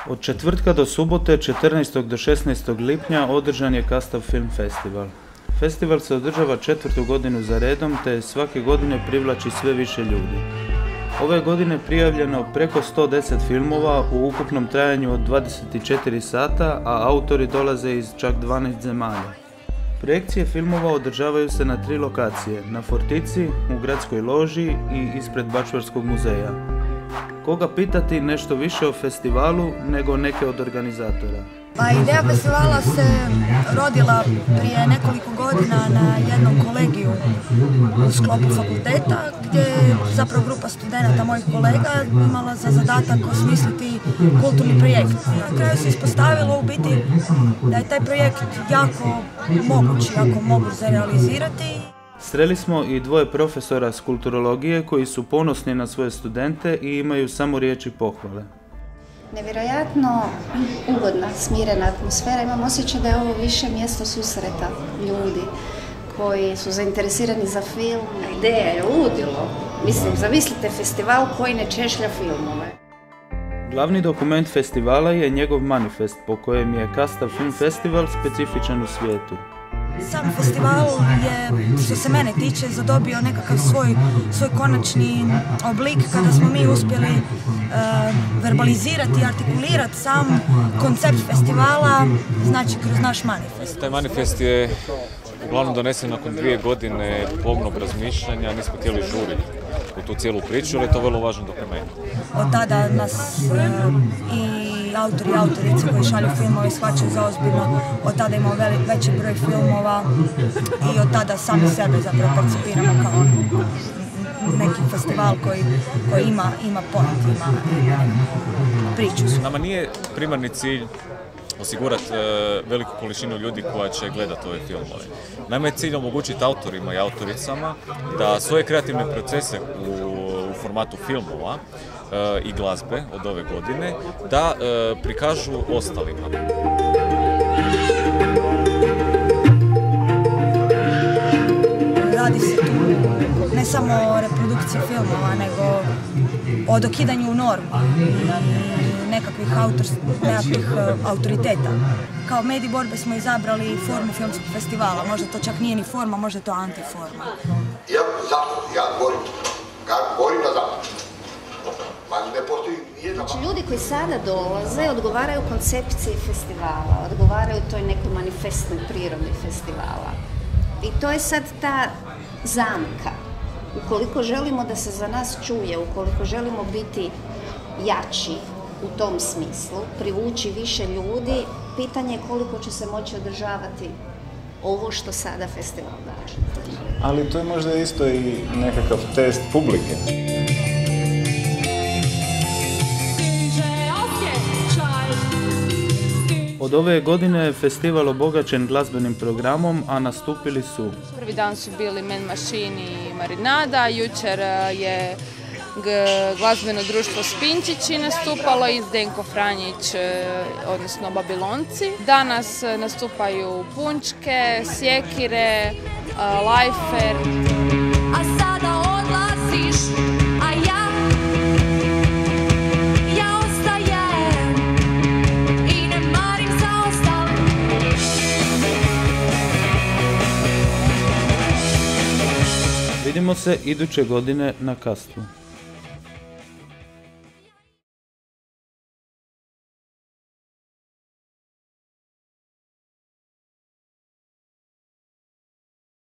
Od četvrtka do subote 14. do 16. lipnja održan je Kastav Film Festival. Festival se održava 4. godinu za redom te svake godine privlači sve više ljudi. Ove godine prijavljeno preko 110 filmova u ukupnom trajanju od 24 sata, a autori dolaze iz čak 12 zemalja. Projekcije filmova održavaju se na 3 lokacije, na Fortici, u Gradskoj loži i ispred Bačvarskog muzeja. Koga pitati nešto više o festivalu nego neke od organizatora? Ideja festivala se rodila prije nekoliko godina na jednom kolegiju u sklopu fakulteta, gdje je zapravo grupa studenata mojih kolega imala za zadatak osmisliti kulturni projekt. Na kraju se ispostavilo u biti da je taj projekt jako moguć za realizirati. Sreli smo i 2 profesora s kulturologije koji su ponosni na svoje studente i imaju samo riječi pohvale. Nevjerojatno ugodna, smirena atmosfera. Imam osjećaj da je ovo više mjesto susreta ljudi koji su zainteresirani za film. Ideja je ludilo. Mislim, zamislite festival koji ne češlja filmove. Glavni dokument festivala je njegov manifest po kojem je Kastav Film Festival specifičan u svijetu. Sam festival je, što se mene tiče, zadobio nekakav svoj konačni oblik kada smo mi uspjeli verbalizirati i artikulirati sam koncept festivala, znači kroz naš manifest. Taj manifest je uglavnom donesen nakon 2 godine pomnog razmišljanja, nismo htjeli žuriti u tu cijelu priču, ali je to vrlo važan dokument. Od tada nas i autori i autorice koji šalju filmove shvaćaju za ozbiljno, od tada imamo veći broj filmova i od tada sami sebe zapravo percipiramo kao neki festival koji ima point, ima priču. Nama nije primarni cilj osigurati veliku količinu ljudi koja će gledati ove filmove. Nama je cilj omogućiti autorima i autoricama da svoje kreativne procese u formatu filmova i glazbe od ove godine da prikažu ostalima. Radi se tu ne samo o reprodukciji filmova, nego o dokidanju norma i nekakvih autoriteta. Kao medij borbe smo izabrali formu filmskog festivala. Možda to čak nije ni forma, možda je to antiforma. Ja govorim da zato. Znači, ljudi koji sada dolaze odgovaraju koncepciji festivala, odgovaraju toj nekoj manifestnoj prirodi festivala. I to je sad ta zamka. Ukoliko želimo da se za nas čuje, ukoliko želimo biti jači u tom smislu, privući više ljudi, pitanje je koliko će se moći održavati ovo što sada festival daje. Ali to je možda isto i nekakav test publike. Od ove godine je festival obogaćen glazbenim programom, a nastupili su... Prvi dan su bili Man Machine i Marinada, jučer je glazbeno društvo Spinčići nastupalo i Zdenko Franjić, odnosno Babilonci. Danas nastupaju Punčke, Sjekire, Lajfer. A sada odlaziš, a ja ostajem i ne marim za ostalim. Vidimo se iduće godine na Kastvu.